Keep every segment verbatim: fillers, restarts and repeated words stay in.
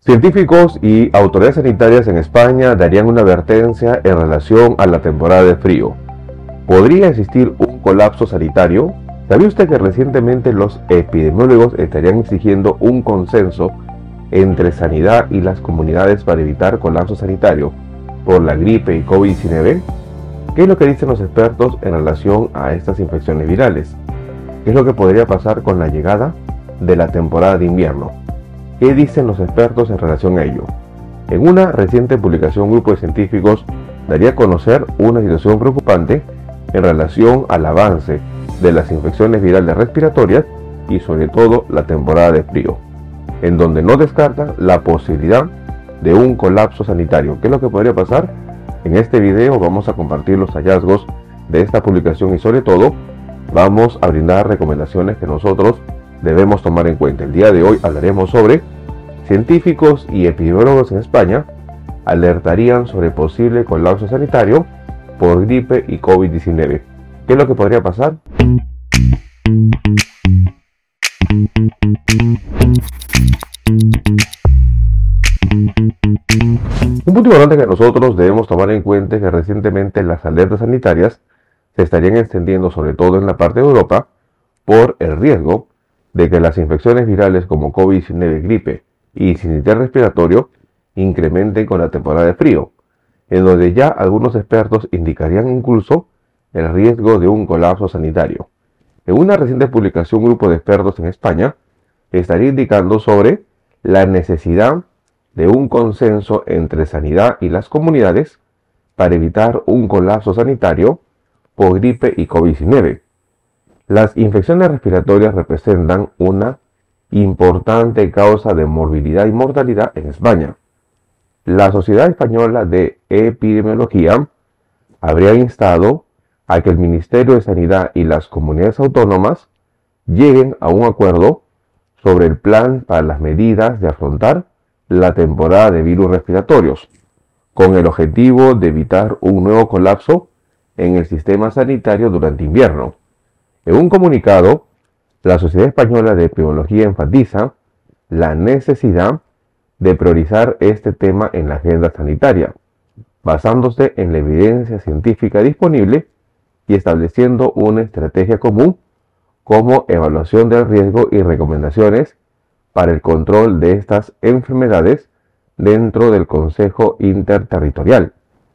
Científicos y autoridades sanitarias en España darían una advertencia en relación a la temporada de frío. ¿Podría existir un colapso sanitario? ¿Sabía usted que recientemente los epidemiólogos estarían exigiendo un consenso entre sanidad y las comunidades para evitar colapso sanitario por la gripe y COVID diecinueve? ¿Qué es lo que dicen los expertos en relación a estas infecciones virales? ¿Qué es lo que podría pasar con la llegada de la temporada de invierno? ¿Qué dicen los expertos en relación a ello? En una reciente publicación, un grupo de científicos daría a conocer una situación preocupante en relación al avance de las infecciones virales respiratorias y sobre todo la temporada de frío, en donde no descartan la posibilidad de un colapso sanitario. ¿Qué es lo que podría pasar? En este video vamos a compartir los hallazgos de esta publicación y sobre todo vamos a brindar recomendaciones que nosotros debemos tomar en cuenta. El día de hoy hablaremos sobre científicos y epidemiólogos en España alertarían sobre posible colapso sanitario por gripe y COVID diecinueve. ¿Qué es lo que podría pasar? Un punto importante que nosotros debemos tomar en cuenta es que recientemente las alertas sanitarias se estarían extendiendo sobre todo en la parte de Europa por el riesgo de que las infecciones virales como COVID diecinueve, gripe y sincitial respiratorio incrementen con la temporada de frío, en donde ya algunos expertos indicarían incluso el riesgo de un colapso sanitario. En una reciente publicación, un grupo de expertos en España estaría indicando sobre la necesidad de un consenso entre sanidad y las comunidades para evitar un colapso sanitario por gripe y COVID diecinueve. Las infecciones respiratorias representan una importante causa de morbilidad y mortalidad en España. La Sociedad Española de Epidemiología habría instado a que el Ministerio de Sanidad y las comunidades autónomas lleguen a un acuerdo sobre el plan para las medidas de afrontar la temporada de virus respiratorios, con el objetivo de evitar un nuevo colapso en el sistema sanitario durante invierno. En un comunicado, la Sociedad Española de Epidemiología enfatiza la necesidad de priorizar este tema en la agenda sanitaria, basándose en la evidencia científica disponible y estableciendo una estrategia común como evaluación del riesgo y recomendaciones para el control de estas enfermedades dentro del Consejo Interterritorial.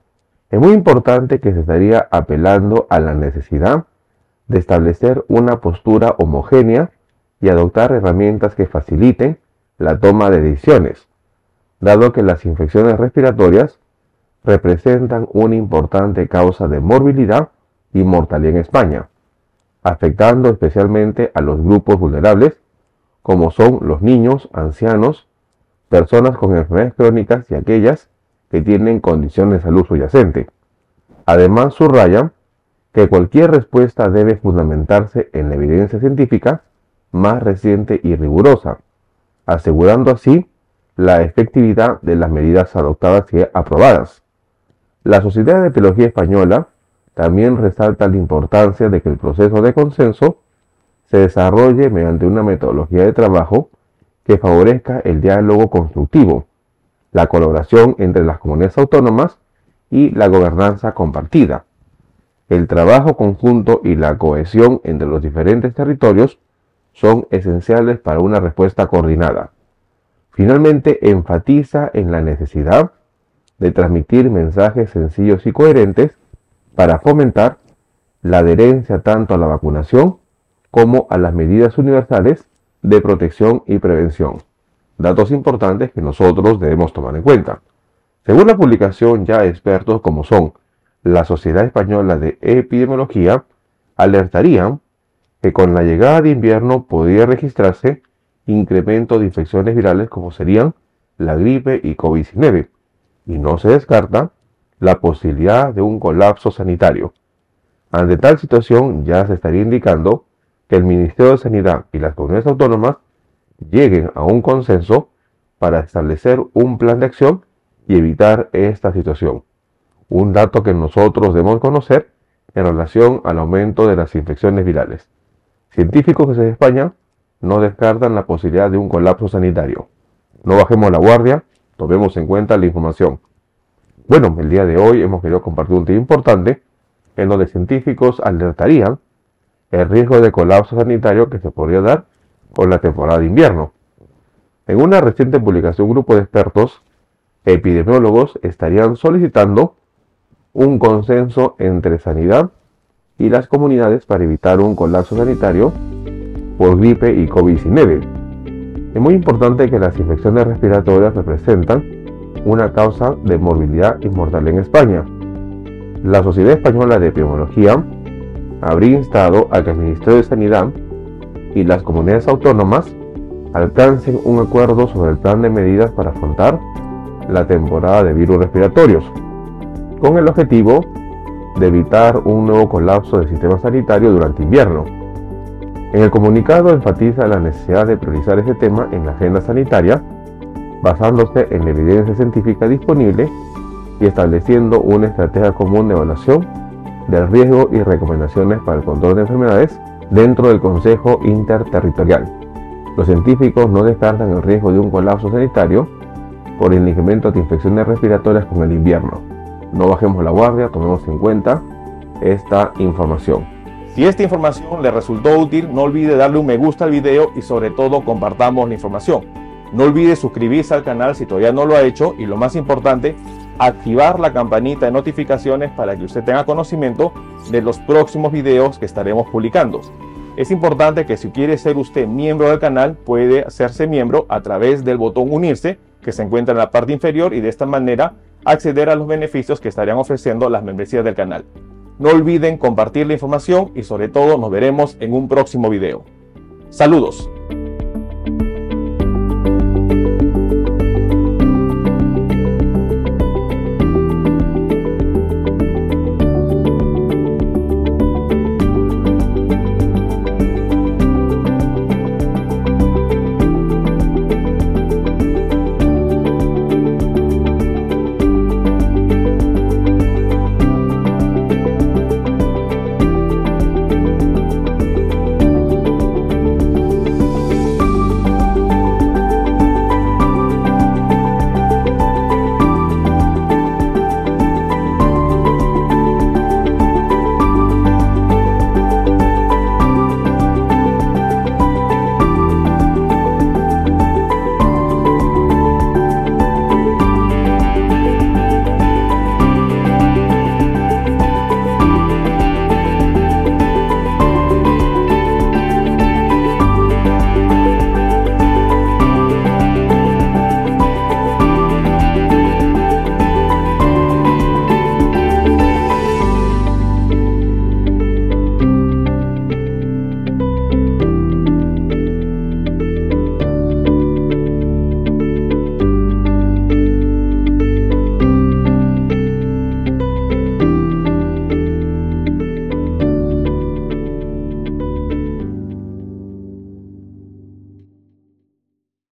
Es muy importante que se estaría apelando a la necesidad de establecer una postura homogénea y adoptar herramientas que faciliten la toma de decisiones, dado que las infecciones respiratorias representan una importante causa de morbilidad y mortalidad en España, afectando especialmente a los grupos vulnerables, como son los niños, ancianos, personas con enfermedades crónicas y aquellas que tienen condiciones de salud subyacente. Además, subrayan que cualquier respuesta debe fundamentarse en la evidencia científica más reciente y rigurosa, asegurando así la efectividad de las medidas adoptadas y aprobadas. La Sociedad de Epidemiología Española también resalta la importancia de que el proceso de consenso se desarrolle mediante una metodología de trabajo que favorezca el diálogo constructivo, la colaboración entre las comunidades autónomas y la gobernanza compartida. El trabajo conjunto y la cohesión entre los diferentes territorios son esenciales para una respuesta coordinada. Finalmente, enfatiza en la necesidad de transmitir mensajes sencillos y coherentes para fomentar la adherencia tanto a la vacunación como a las medidas universales de protección y prevención. Datos importantes que nosotros debemos tomar en cuenta. Según la publicación, ya expertos como son la Sociedad Española de Epidemiología alertarían que con la llegada de invierno podría registrarse incremento de infecciones virales como serían la gripe y COVID diecinueve, y no se descarta la posibilidad de un colapso sanitario. Ante tal situación ya se estaría indicando que el Ministerio de Sanidad y las comunidades autónomas lleguen a un consenso para establecer un plan de acción y evitar esta situación. Un dato que nosotros debemos conocer en relación al aumento de las infecciones virales. Científicos de España no descartan la posibilidad de un colapso sanitario. No bajemos la guardia, tomemos en cuenta la información. Bueno, el día de hoy hemos querido compartir un tema importante en donde científicos alertarían el riesgo de colapso sanitario que se podría dar con la temporada de invierno. En una reciente publicación, un grupo de expertos epidemiólogos estarían solicitando un consenso entre sanidad y las comunidades para evitar un colapso sanitario por gripe y COVID diecinueve. Es muy importante que las infecciones respiratorias representan una causa de morbilidad y mortalidad en España. La Sociedad Española de Epidemiología habría instado a que el Ministerio de Sanidad y las comunidades autónomas alcancen un acuerdo sobre el plan de medidas para afrontar la temporada de virus respiratorios, con el objetivo de evitar un nuevo colapso del sistema sanitario durante invierno. En el comunicado enfatiza la necesidad de priorizar este tema en la agenda sanitaria, basándose en la evidencia científica disponible y estableciendo una estrategia común de evaluación del riesgo y recomendaciones para el control de enfermedades dentro del Consejo Interterritorial. Los científicos no descartan el riesgo de un colapso sanitario por el incremento de infecciones respiratorias con el invierno. No bajemos la guardia, tomemos en cuenta esta información. Si esta información le resultó útil, no olvide darle un me gusta al video y sobre todo compartamos la información. No olvide suscribirse al canal si todavía no lo ha hecho y lo más importante, activar la campanita de notificaciones para que usted tenga conocimiento de los próximos videos que estaremos publicando. Es importante que si quiere ser usted miembro del canal, puede hacerse miembro a través del botón unirse que se encuentra en la parte inferior y de esta manera acceder a los beneficios que estarían ofreciendo las membresías del canal. No olviden compartir la información y sobre todo nos veremos en un próximo video. Saludos.